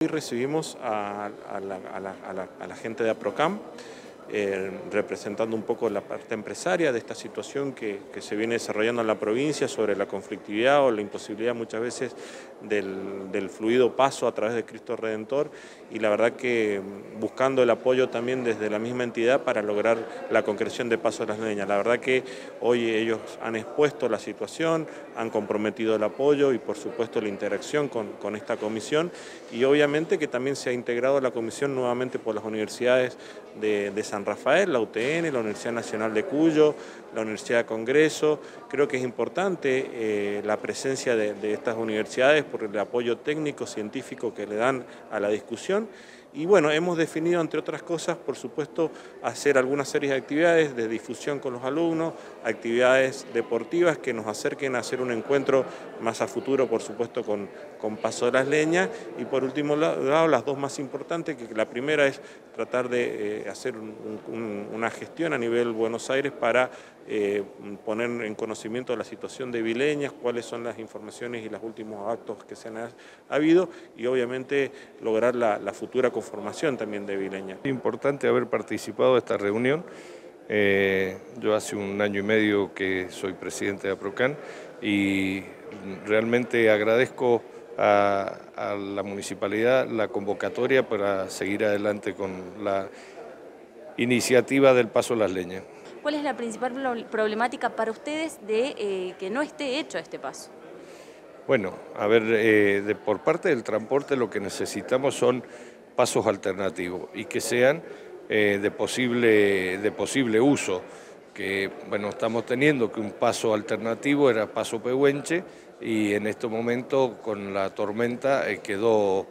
Hoy recibimos a la gente de APROCAM, representando un poco la parte empresaria de esta situación que se viene desarrollando en la provincia sobre la conflictividad o la imposibilidad muchas veces del fluido paso a través de Cristo Redentor, y la verdad que buscando el apoyo también desde la misma entidad para lograr la concreción de Paso Las Leñas. La verdad que hoy ellos han expuesto la situación, han comprometido el apoyo y por supuesto la interacción con esta comisión, y obviamente que también se ha integrado la comisión nuevamente por las universidades de San Rafael, la UTN, la Universidad Nacional de Cuyo, la Universidad de Congreso. Creo que es importante la presencia de estas universidades por el apoyo técnico, científico que le dan a la discusión. Y bueno, hemos definido, entre otras cosas, por supuesto, hacer algunas series de actividades de difusión con los alumnos, actividades deportivas que nos acerquen a hacer un encuentro más a futuro, por supuesto, con Paso de las Leñas. Y por último lado, las dos más importantes, que la primera es tratar de hacer una gestión a nivel Buenos Aires para poner en conocimiento de la situación de Vileñas, cuáles son las informaciones y los últimos actos que se han habido, y obviamente lograr la futura conformación también de Vileñas. Es importante haber participado de esta reunión. Yo hace 1 año y medio que soy presidente de APROCAM y realmente agradezco a la municipalidad la convocatoria para seguir adelante con la iniciativa del Paso Las Leñas. ¿Cuál es la principal problemática para ustedes de que no esté hecho este paso? Bueno, a ver, por parte del transporte lo que necesitamos son pasos alternativos y que sean de posible uso. Que bueno, estamos teniendo que un paso alternativo era Paso Pehuenche y en este momento con la tormenta quedó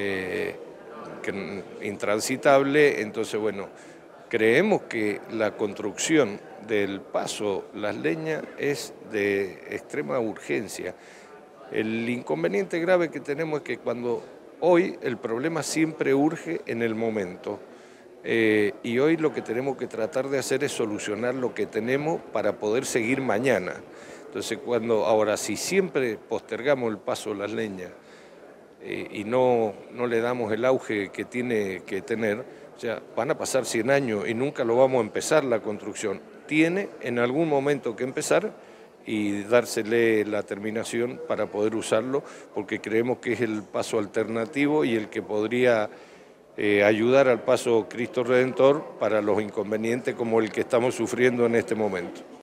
intransitable. Entonces bueno, creemos que la construcción del Paso Las Leñas es de extrema urgencia. El inconveniente grave que tenemos es que hoy el problema siempre urge en el momento. Y hoy lo que tenemos que tratar de hacer es solucionar lo que tenemos para poder seguir mañana. Entonces ahora si siempre postergamos el Paso Las Leñas y no le damos el auge que tiene que tener, o sea, van a pasar 100 años y nunca lo vamos a empezar la construcción. Tiene en algún momento que empezar y dársele la terminación para poder usarlo, porque creemos que es el paso alternativo y el que podría ayudar al paso Cristo Redentor para los inconvenientes como el que estamos sufriendo en este momento.